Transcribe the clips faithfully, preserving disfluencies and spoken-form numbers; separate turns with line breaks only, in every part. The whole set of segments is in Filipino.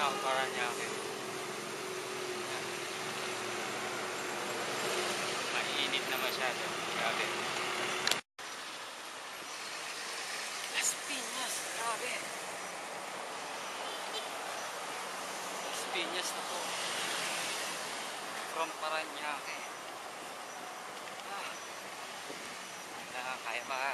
from Paranaque. Mainit na masyado. Grabe. Las Piñas. Grabe. Las Piñas na po. From Paranaque. Ah. Nakakaya pa.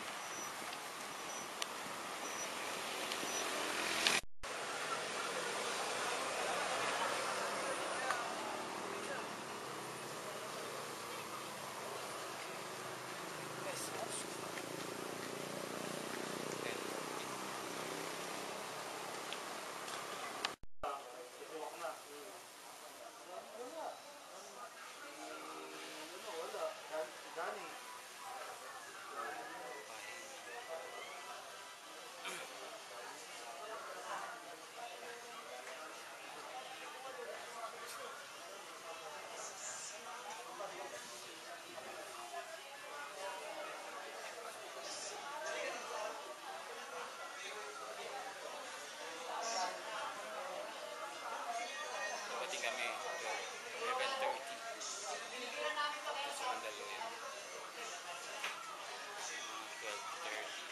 Kami eleven thirty sa Mandaluyong, twelve thirty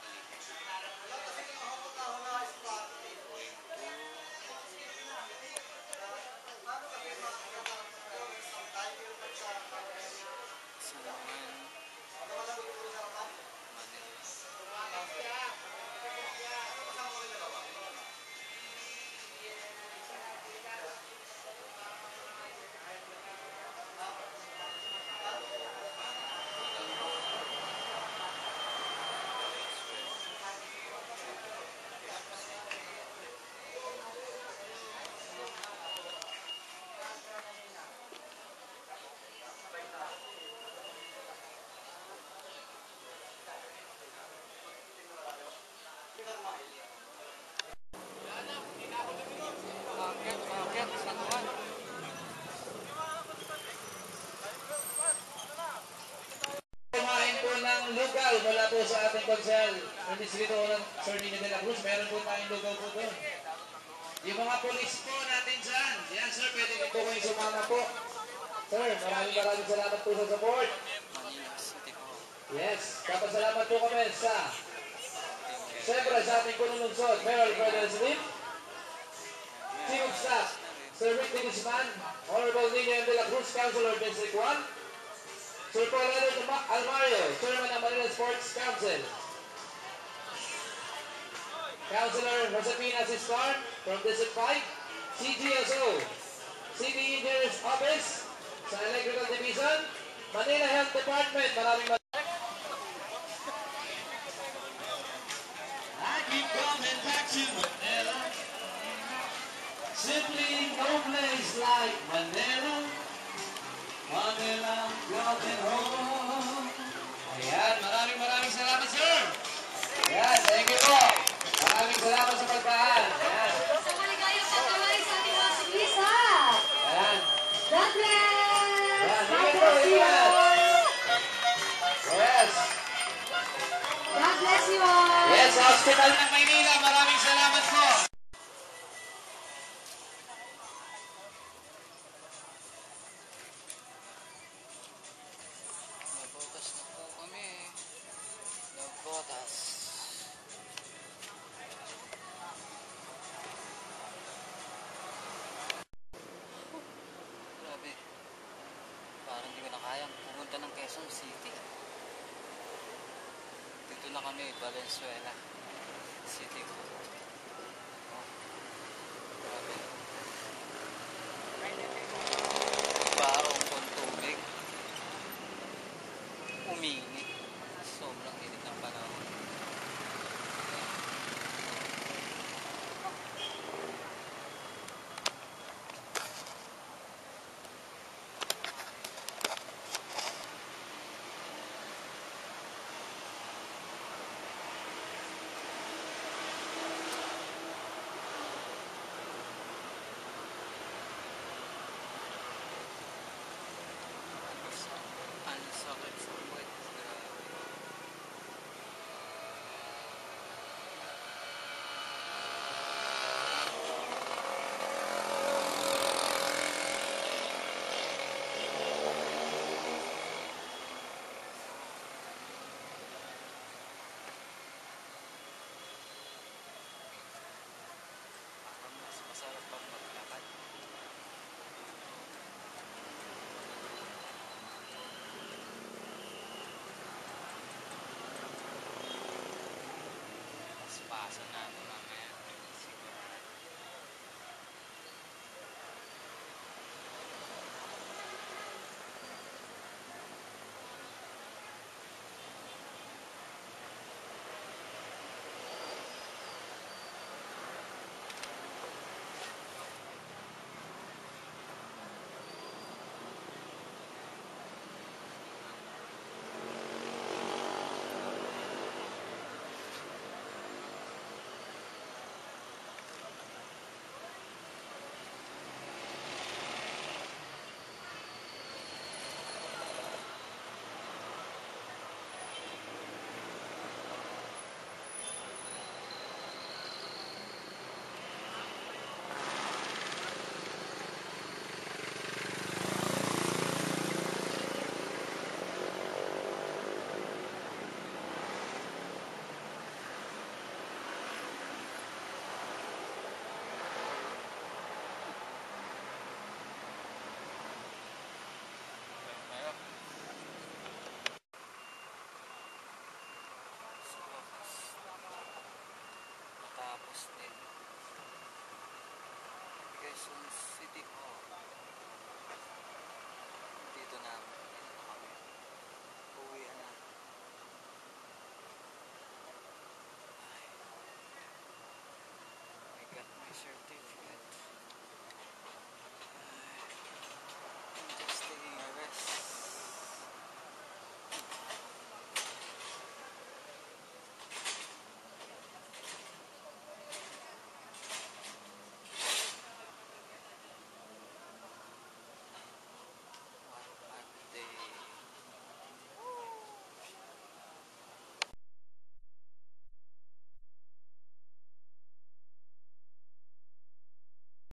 lugaw mula po sa ating konsel ng distrito ng Sir Nino de la Cruz. Meron po tayong lugaw po doon. Yung mga polis po natin dyan. Yan sir, pwede po kayo sumama po. Sir, maraming maraming salamat po sa support. Yes, kapasalamat po kami sa siyempre sa ating pununungsod, Mayor Ferdinand Smith, Chief of Staff, Sir Rick de Guzman, Honorable Nino de la Cruz, Councilor District one, Sir Paul Almario, Chairman ng Manila Sports Council. Councilor Josepina Sistar from District five, C G S O, City Engineers Office sa Electrical Division, Manila Health Department. Maraming maraming. I keep coming back to Manila. Simply no place like Manila. Manila, going home. Ayan, maraming maraming salamat, sir. Ayan, thank you po. Maraming salamat sa pagdaan. Ayan.
Sa maligayang pagkaway sa ating mga siklista.
Ayan.
God bless!
Ayan,
God
ingat po,
bless you
ingat.
all!
Yes.
God bless you all!
Yes, Hospital ng Maynila, maraming salamat po.
Nagbotas na po kami. Nagbotas. Grabe. Parang hindi ko na kayang pumunta ng Quezon City. Dito na kami, Valenzuela City. Oh. Grabe. Barong kong tubig. Uminit. Sobrang init ng panahon. naranasan namin.